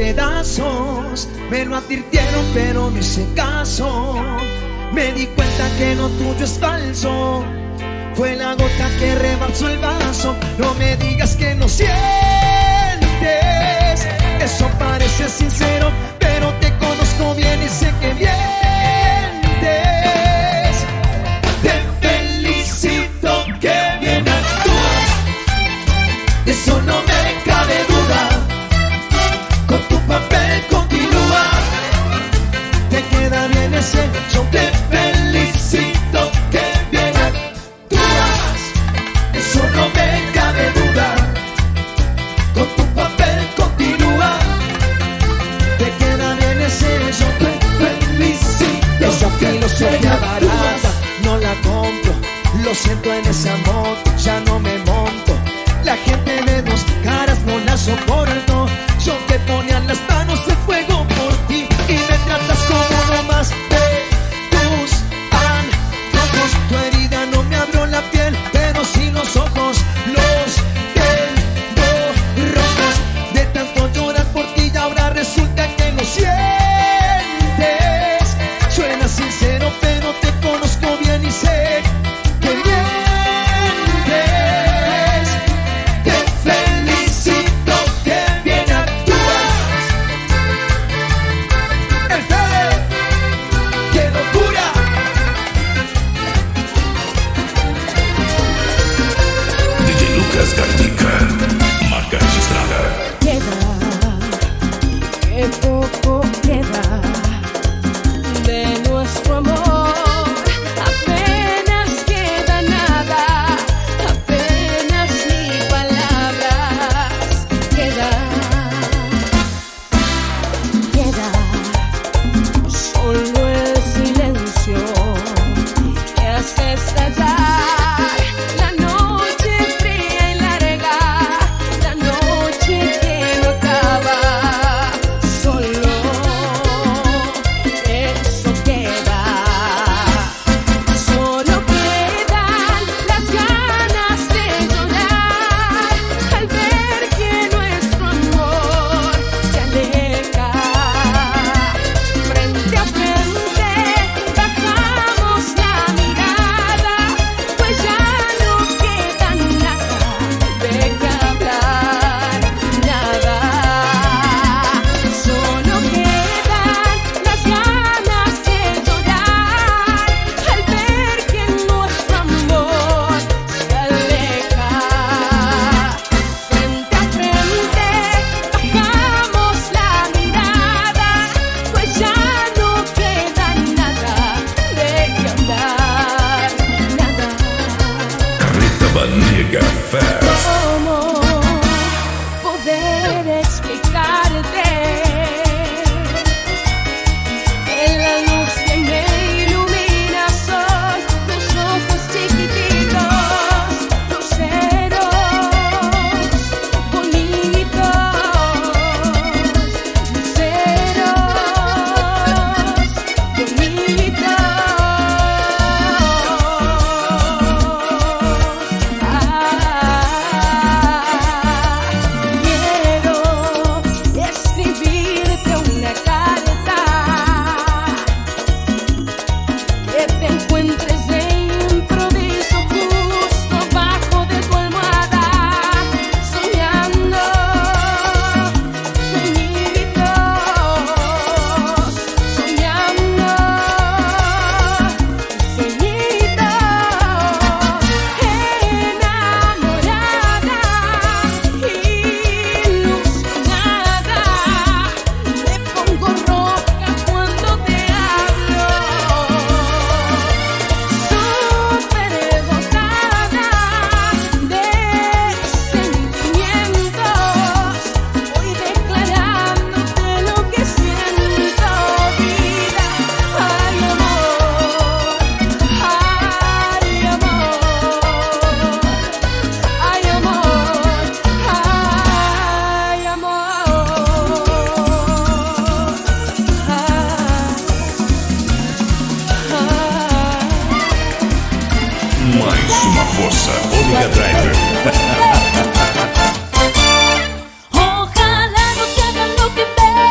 pedazos. Me lo advirtieron pero no hice caso. Me di cuenta que lo tuyo es falso. Fue la gota que rebalsó el vaso. No me digas que no sientes. Eso parece sincero, pero te conozco bien y sé que mientes. Te felicito, que bien actúas. De eso no me cabe duda. Con tu papel continúa. Te queda bien ese. Yo te felicito, que bien actúas. Eso no me cabe duda. Con tu papel continúa. Te queda bien ese. Yo te felicito. Esa filosofía barata no la compro. Lo siento, en esa moto ya no me monto. La gente de dos caras no la soporto. Yo te ponía las manos en fuego por ti y me tratas como uno más de tus antojos. Tu herida no me abrió la piel, pero sí los ojos. Los tengo rojos de tanto llorar por ti y ahora resulta que no sientes. Suena sincero, pero te conozco bien y sé que mientes. Te felicito, que bien actúas. El Fede, qué locura. DJ Lucas Garnica, marca registrada. Queda, que poco queda de nuestro amor. Apenas queda nada, apenas ni palabras. Queda solo el silencio que hace estallar la noche fría y larga, la noche que no acaba. Solo eso queda. Solo quedan las ganas de llorar al ver que nuestro amor se aleja. Frente a frente bajamos la mirada, pues ya no queda nada de qué hablar, nada. Solo quedan las ganas de llorar al ver que nuestro amor se aleja. Frente a frente bajamos la mirada, pues ya no queda nada de qué hablar, nada. Rita Banega Fest. ¿Cómo poder explicarte que la luz que me ilumina son tus ojos chiquititos, luceros, bonitos, luceros, bonitos? Quiero escribirte una carta, que te encuentres de improviso justo bajo de tu almohada, soñando sueñitos, soñando sueñitos. Enamorada, ilusionada, me pongo roja cuando te hablo. Superdotada de sentimientos, voy declarándote lo que siento, vida. Ay, amor, ay, amor, ay, amor, ay, Mais uma força, Omega Driver. Ojalá no te hagan lo que me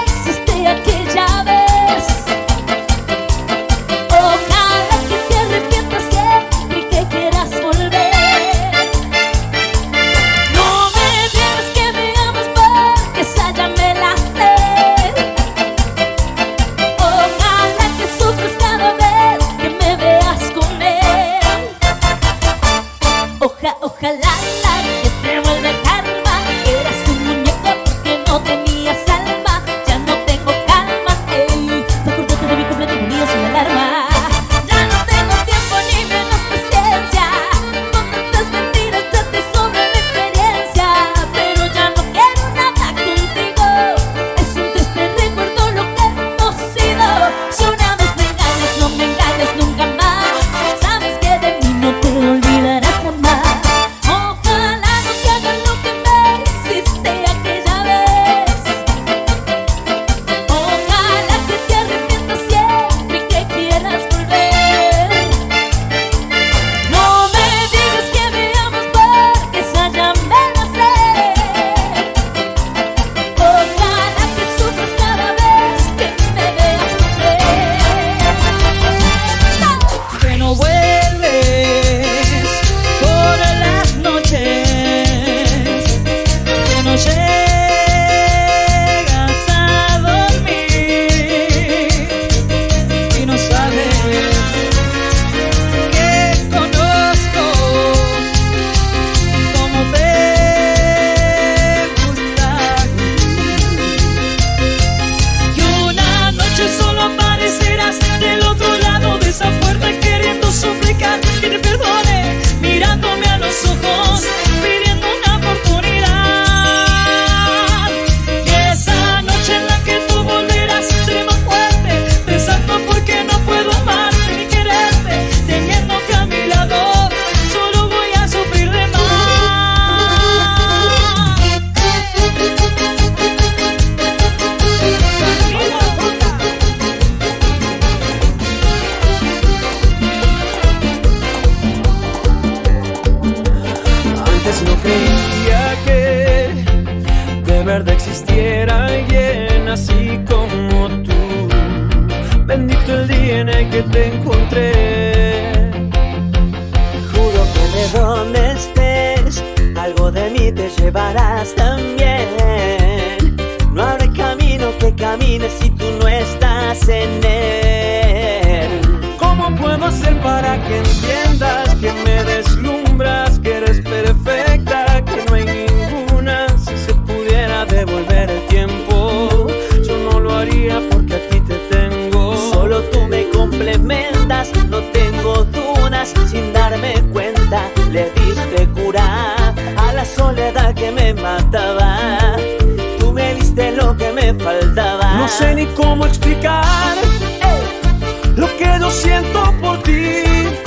viene que te encontré. Juro que de donde estés, algo de mí te llevarás también. No habrá camino que camines si tú no estás en él. ¿Cómo puedo hacer para que entiendas que me deslumbras, que eres perfecta, que no hay ninguna? Si se pudiera devolver el tiempo, yo no lo haría porque a ti te tengo. Solo tú me complementas, no tengo dudas. Sin darme cuenta, le diste cura a la soledad que me mataba. Tú me diste lo que me faltaba. No sé ni cómo explicar lo que yo siento por ti.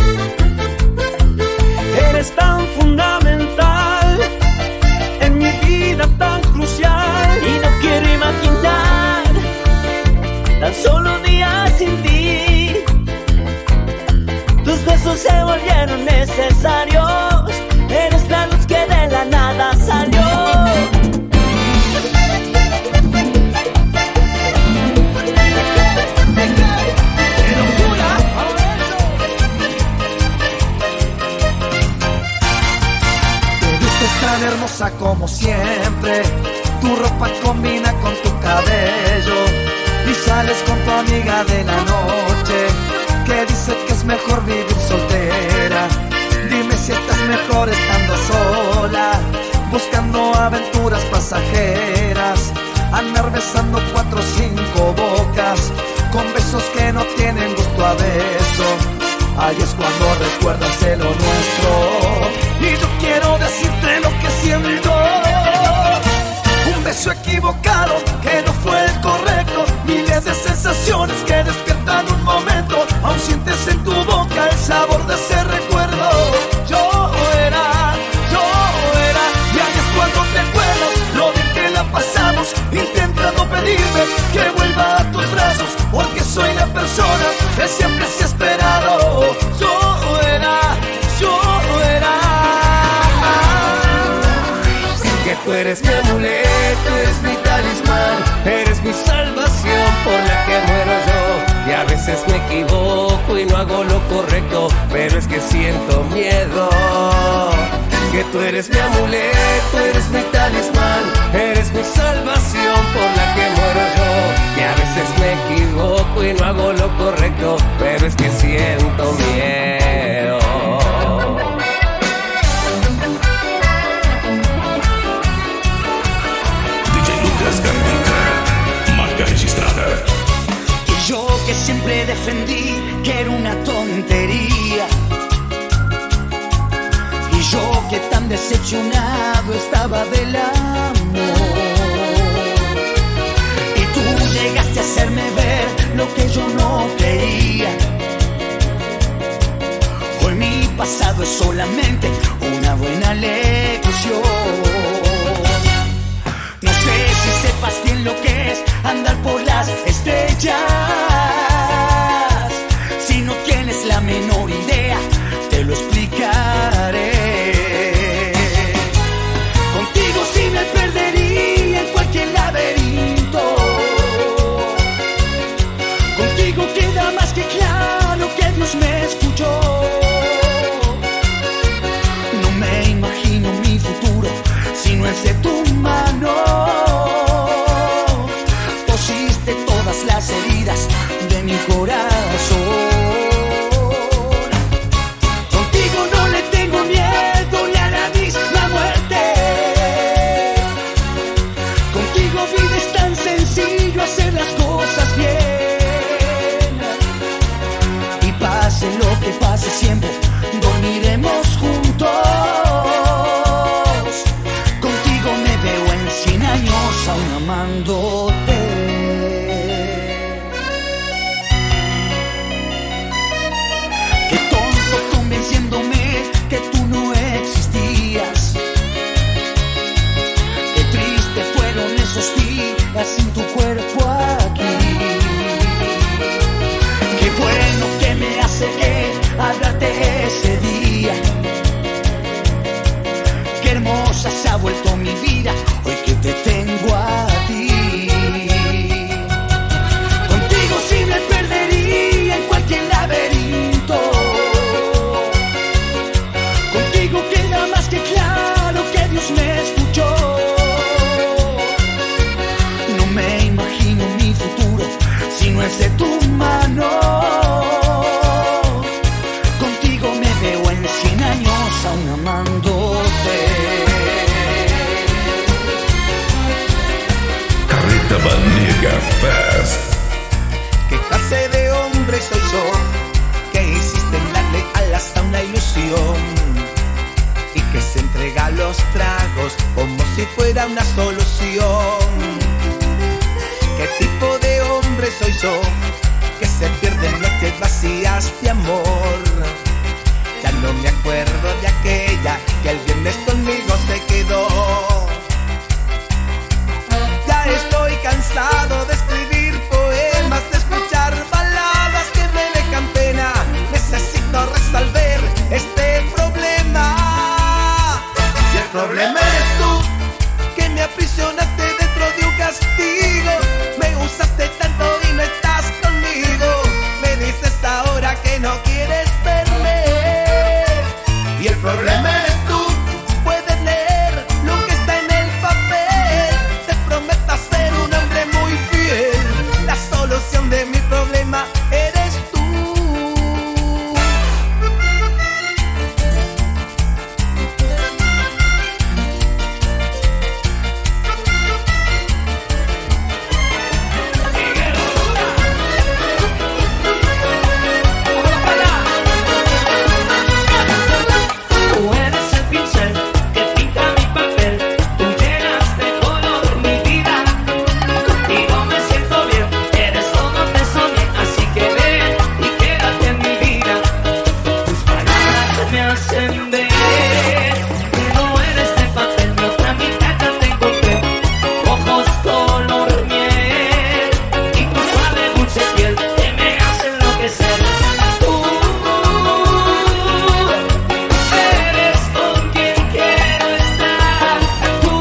Eres tan fundamental en mi vida, tan crucial. Y no quiero imaginar tan solo un día sin ti. Tus besos se volvieron necesarios. Eres la luz que de la nada salió. Tan hermosa como siempre, tu ropa combina con tu cabello y sales con tu amiga de la noche que dice que es mejor vivir soltera. Dime si estás mejor estando sola, buscando aventuras pasajeras, andar besando 4 o 5 bocas con besos que no tienen gusto a beso. Ahí es cuando recuerdas lo nuestro y yo quiero decirte lo que siento. Un beso equivocado que no fue el correcto, miles de sensaciones que despiertan un momento. Aún sientes en tu boca el sabor de ese recuerdo. Yo era, y ahí es cuando te acuerdo lo bien que la pasamos, intentando pedirme que vuelva a tus brazos, porque soy la persona que siempre se ha esperado. Yo era, Que tú eres mi amuleto, eres mi talismán, eres mi salvación por la que muero yo. Y a veces me equivoco y no hago lo correcto, pero es que siento miedo. Que tú eres mi amuleto, eres mi talismán, eres mi salvación por la que muero yo. Y a veces me equivoco y no hago lo correcto, pero es que siento miedo. DJ Lucas Garnica, marca registrada. y yo que siempre defendí que era una tontería, y yo que tan decepcionado estaba del amor, y tú llegaste a hacerme ver lo que yo no creía. Hoy mi pasado es solamente una buena lección. No sé si sepas bien lo que es andar por las estrellas. Si no tienes la menor idea, te lo explicaré. Contigo sí me perdería en cualquier laberinto. Contigo queda más que claro que Dios me escuchó. No me imagino mi futuro si no es de tu mano. Cosiste todas las heridas de mi corazón. Contigo no le tengo miedo ni a la misma muerte. Contigo vida es tan sencillo hacer las cosas bien. Y pase lo que pase siempre, dormiremos juntos. Contigo me veo en 100 años aún amándote. Qué tonto convenciéndome que tú no existías. Qué triste fueron esos días sin tu cuerpo aquí. Qué bueno que me acerqué a hablarte ese día. Qué hermosa se ha vuelto mi vida hoy que te tengo a ti. Contigo sí me perdería en cualquier los tragos como si fuera una solución. ¿Qué tipo de hombre soy yo que se pierde en noches vacías de amor? Ya no me acuerdo de aquella que el viernes conmigo se quedó. Ya estoy cansado de escribir poemas, de escuchar baladas que me dejan pena. Necesito resolver este problema. Si el problema eres tú, que me aprisionaste dentro de un castigo, me usaste tanto y no estás conmigo, me dices ahora que no quieres verme. Y el problema eres tú, puedes leer lo que está en el papel. Te prometo ser un hombre muy fiel. La solución de mi problema eres tú. Tú eres el pincel que pinta mi papel, tú llenas de color mi vida. Contigo me siento bien, eres como te soñé, así que ven y quédate en mi vida. Tus palabras me hacen ver que no eres de papel, mi otra mitad ya te encontré. Ojos color miel y tu suave dulce piel que me hace enloquecer. Tú eres con quien quiero estar, tú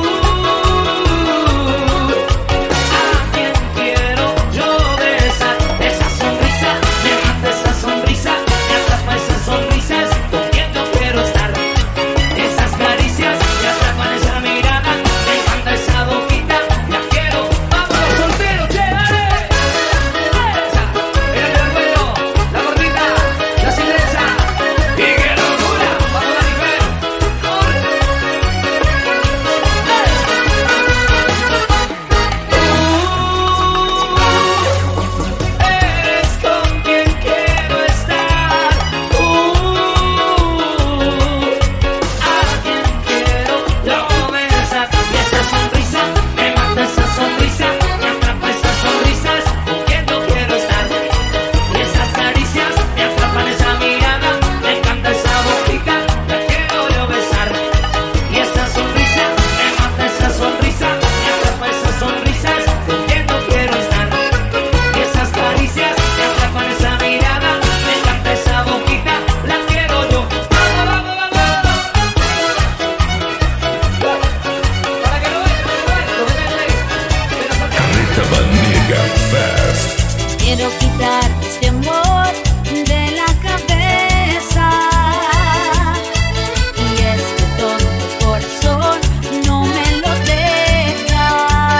a quien quiero yo besar. Esa sonrisa, me mata esa sonrisa, me atrapa esa sonrisa, es con quien yo quiero estar. Esas caricias, me atrapan esa mirada, me encanta esa boquita, la quiero. ¡Vámonos solteros, che, dale! Esa, mira el cuello, la gordita, la silenza, y que locura, vamos a nivel, eres con quien quiero estar, tú a quien quiero yo besar. Y esa sonrisa, me mata esa sonrisa, me atrapa esa sonrisa, es con quien yo quiero estar. Y esas caricias, me atrapan esa mirada, me encanta esa boquita, la quiero yo besar. Y esa sonrisa, me mata esa sonrisa, me atrapa esa sonrisa, es con quien yo quiero estar. Y esas caricias, me atrapan esa mirada, me encanta esa boquita, la quiero yo. ¡Vamos, vamos, vamos! Para que lo vean, Carreta Vanega Fest. Quiero quitar este amor de la cabeza. Y es que todo tu corazón no me lo deja.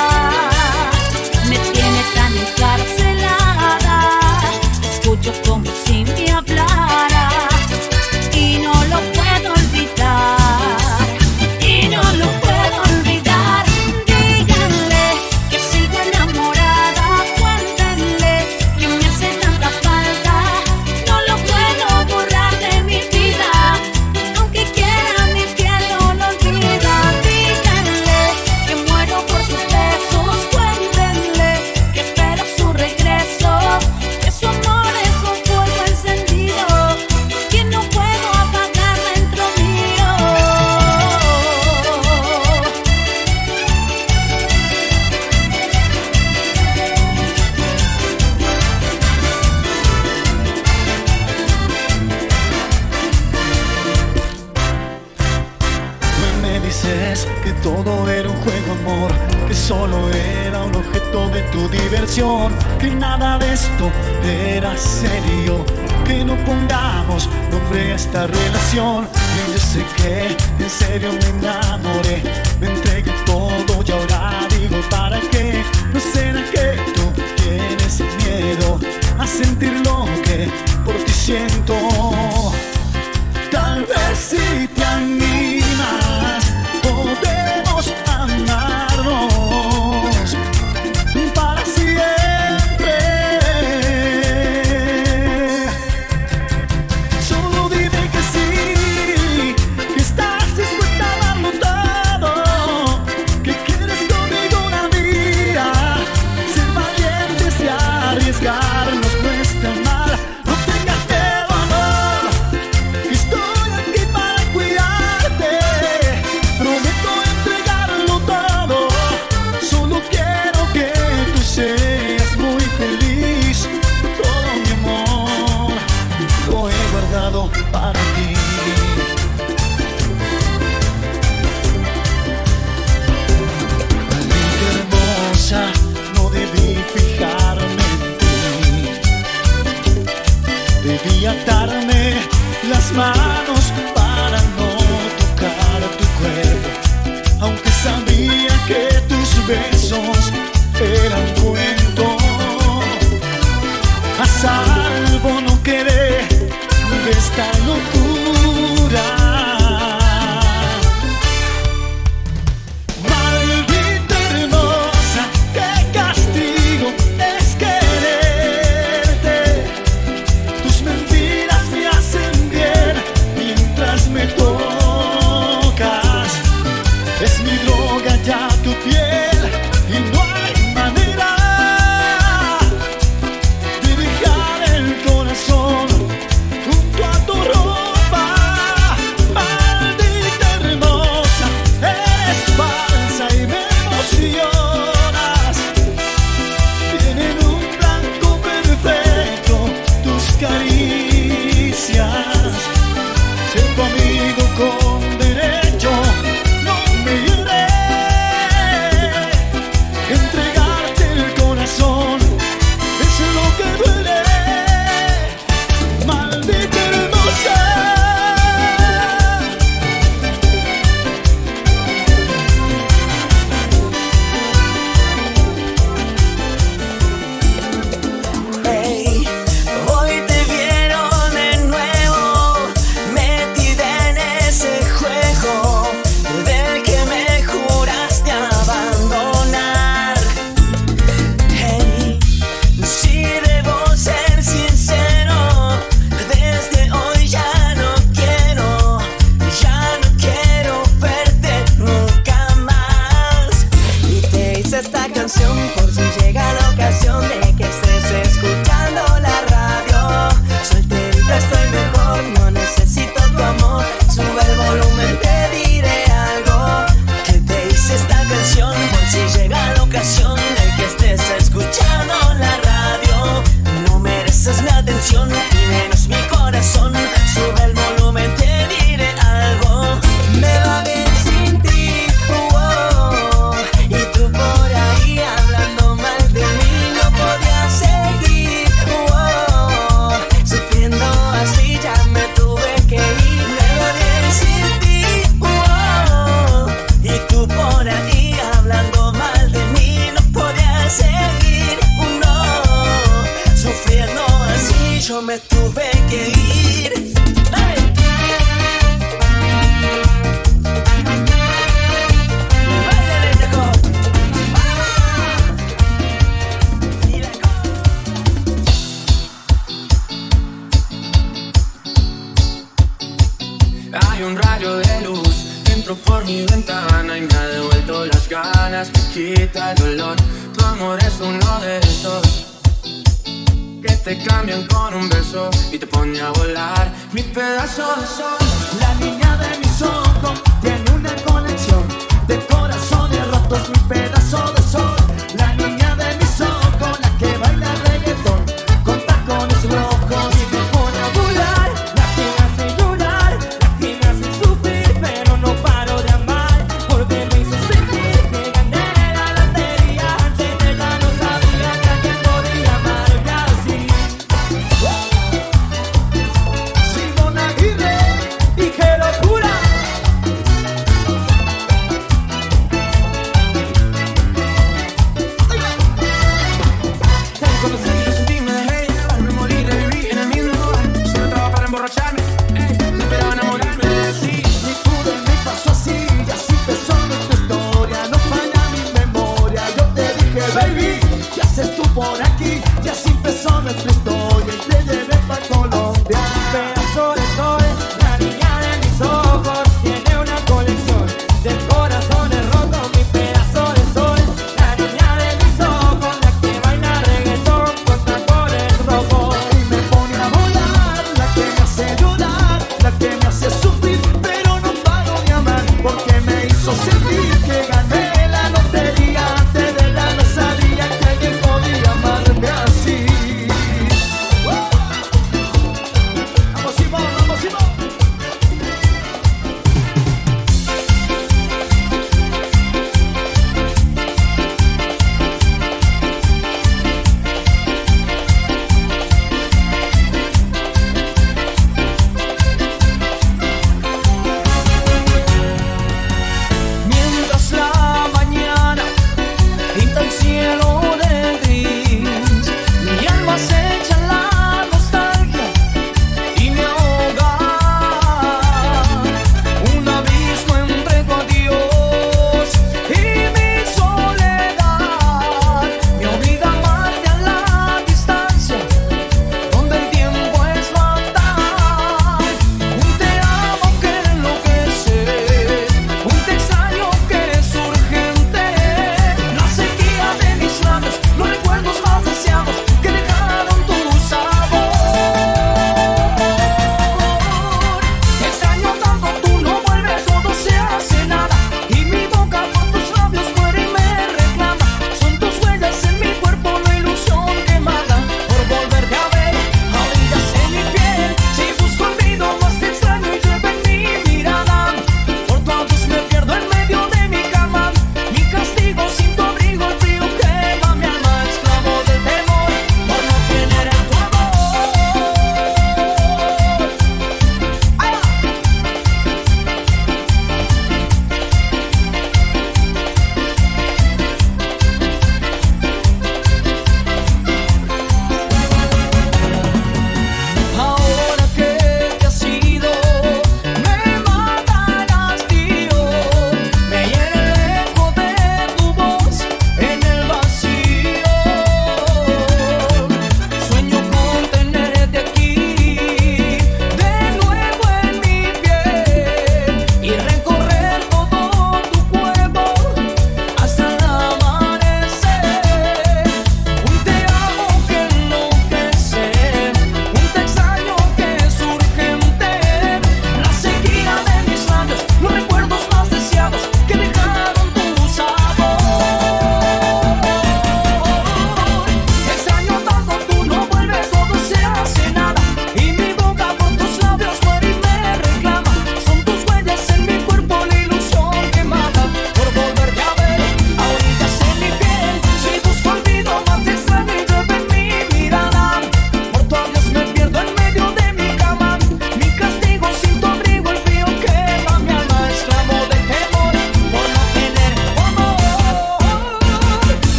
Me tiene tan encarcelada. Escucho como si me hablara. Y no lo puedo olvidar. Y no lo puedo olvidar. Díganle que sigo enamorada. Cuéntenle que me hace tanta falta. No lo puedo borrar de mi vida. Aunque quiera mi piel no lo olvida. Díganle que muero por sus besos. Cuéntenle que espero su regreso. Que su amor es un fuego encendido que no puedo apagar dentro mío. Me dices que todo era un juego, amor, que solo era un objeto de tu diversión, que nada de esto era serio, que no pongamos nombre a esta relación. Y yo sé que en serio me enamoré, me entregué todo y ahora digo ¿para qué? ¿No será que tú tienes miedo a sentir lo que por ti siento? Tal vez si te animas podemos amarnos para siempre. Solo dime que sí, que estás dispuesta a darlo todo. arriesgarnos no está mal. No tengas miedo, amor, que estoy aquí para cuidarte. Prometo entregarlo todo, solo quiero que tú seas muy feliz. Todo mi amor lo he guardado para ti. Maldita hermosa, no debí fijarme en ti. Debí atarme las manos para no tocar tu cuerpo, aunque sabía que tus besos eran cuento. A salvo no quedé de esta locura. Maldita hermosa, qué castigo es quererte. Tus mentiras me hacen bien mientras me tocas. Es mi droga ya tu piel y no hay manera de dejar el corazón junto a tu ropa. Maldita hermosa, eres falsa y me emocionas. Tienen un blanco perfecto tus caricias. Ser tu amigo con derecho, no me iré. Entregarte el corazón es lo que duele. Maldita hermosa. Hey, hoy te vieron de nuevo, metida en ese juego del que me juraste abandonar. Hey, si debo ser sincero, desde hoy ya no quiero verte nunca más. Y te hice esta canción por si llega la ocasión de que estés escuchando la radio. Solterita estoy mejor, no necesito tu amor. Sube el volumen, te diré algo. Que te hice esta canción por si llega la ocasión de que estés escuchando la radio. No mereces mi atención y menos mi corazón. Sube el volumen, te diré algo. Me va bien sin ti, y tú por ahí hablando mal de mí. No podía seguir, sufriendo así ya me tuve que ir. Me va bien sin ti, y tú por ahí hablando mal de mí. No podía seguir, sufriendo así yo me tuve que ir. ¡Dale! ¡Báilale, Jaco! Hay un rayo de luz, entro por mi ventana y me ha devuelto las ganas, me quita el dolor. Tu amor es uno de esos que te cambian con un beso y te pone a volar. Mi pedazo de sol, La niña de mis ojos tiene una colección de corazones rotos, mi pedazo de sol. La niña de mis ojos, la que baila reggaetón con tacones rojos y me pone a volar. La que me hace llorar, la que me hace sufrir, pero no paro de amar, porque me hizo sentir que gané la lotería. Antes de ella no sabía que alguien podría amarme así. Simón Aguirre y qué locura.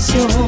canción.